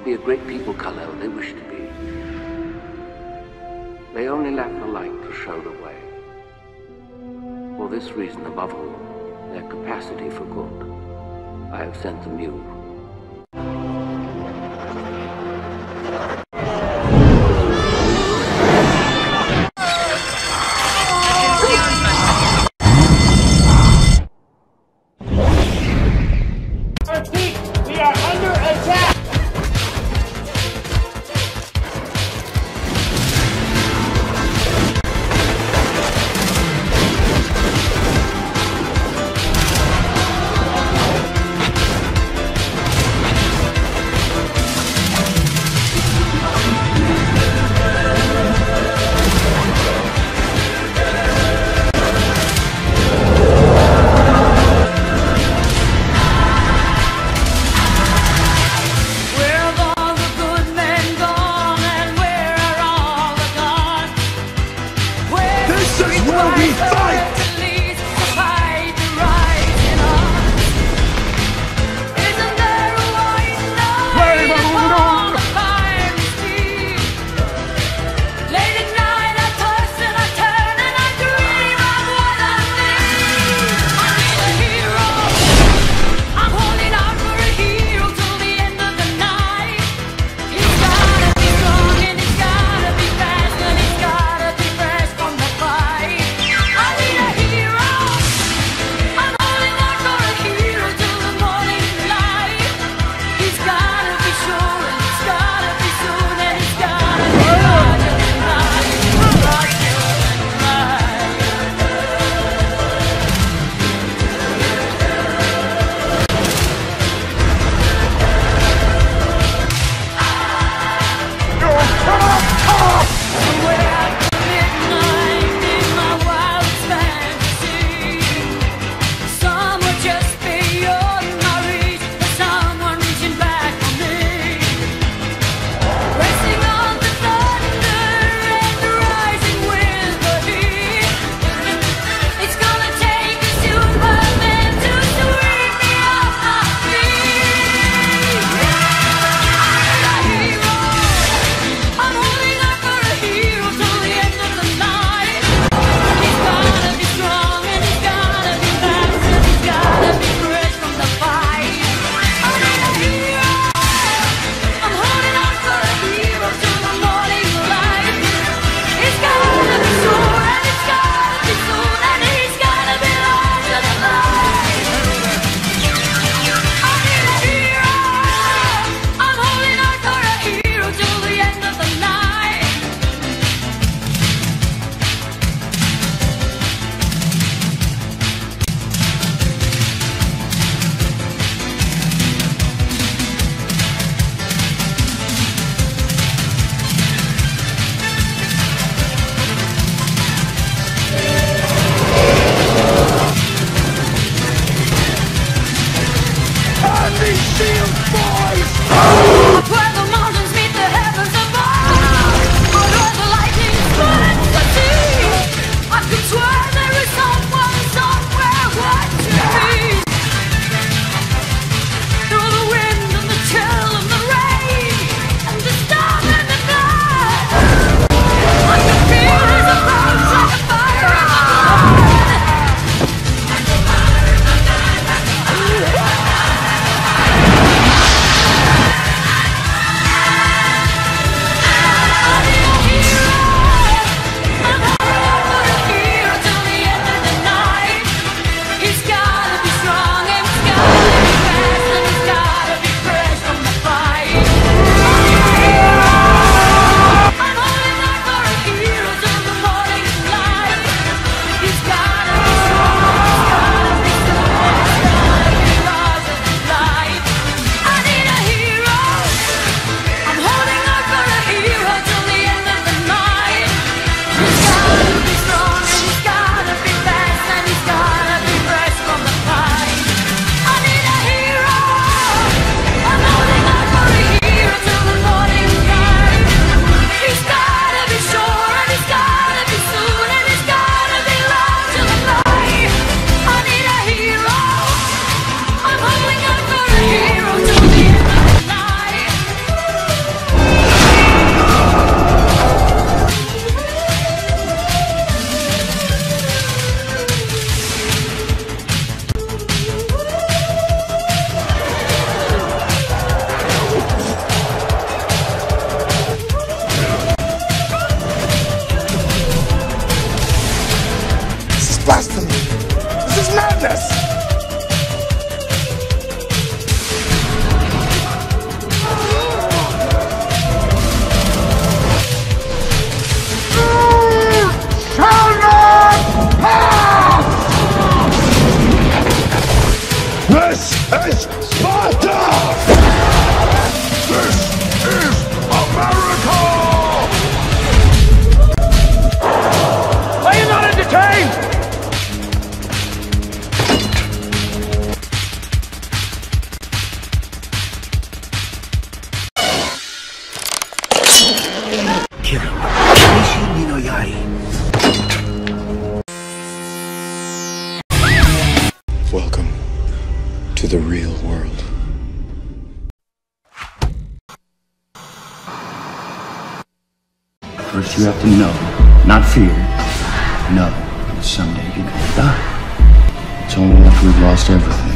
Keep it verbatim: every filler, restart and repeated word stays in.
be a great people, Kal-El. They wish to be. They only lack the light to show the way. For this reason, above all, their capacity for good, I have sent them you. We are under attack! This is Sparta! This is America! Are you not entertained? Welcome to the real world. First you have to know, not fear, know that someday you're gonna die. It's only after we've lost everything